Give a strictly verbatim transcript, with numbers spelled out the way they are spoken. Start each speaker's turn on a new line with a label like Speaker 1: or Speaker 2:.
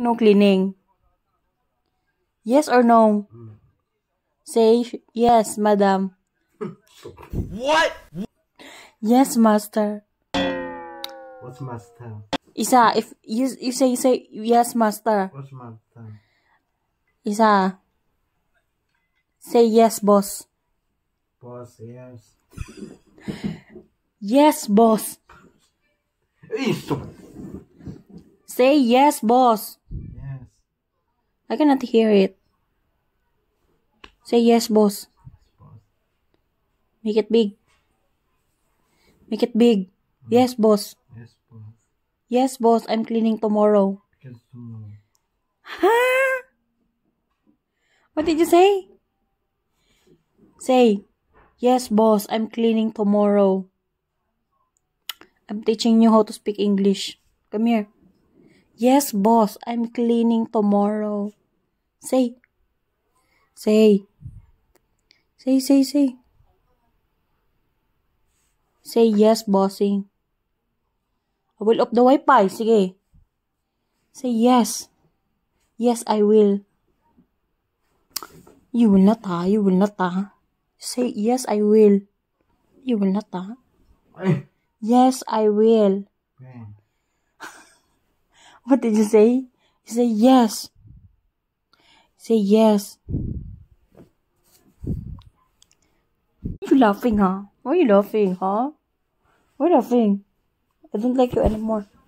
Speaker 1: No cleaning. Yes or no?
Speaker 2: Mm.
Speaker 1: Say yes, madam.
Speaker 2: What?
Speaker 1: Yes, master.
Speaker 2: What's master?
Speaker 1: Isa, if you, you say, say yes, master.
Speaker 2: What's master?
Speaker 1: Isa. Say yes, boss.
Speaker 2: Boss, yes.
Speaker 1: Yes, boss.
Speaker 2: Isso.
Speaker 1: Say yes, boss.
Speaker 2: Yes.
Speaker 1: I cannot hear it. Say yes, boss.
Speaker 2: Boss.
Speaker 1: Make it big. Make it big. Yes, boss.
Speaker 2: Yes, boss.
Speaker 1: Yes, boss. I'm cleaning tomorrow.
Speaker 2: Because tomorrow.
Speaker 1: Huh? What did you say? Say, yes, boss. I'm cleaning tomorrow. I'm teaching you how to speak English. Come here. Yes, boss. I'm cleaning tomorrow. Say. Say. Say, say, say. Say yes, bossing. I will off the Wi-Fi. Sige. Say yes. Yes, I will. You will not, ha? You will not, ha? Say yes, I will. You will not, ha?
Speaker 2: Ay.
Speaker 1: Yes, I will.
Speaker 2: Man.
Speaker 1: What did you say? You say yes. Say yes. Why are you laughing, huh? Why are you laughing, huh? Why are you laughing? I don't like you anymore.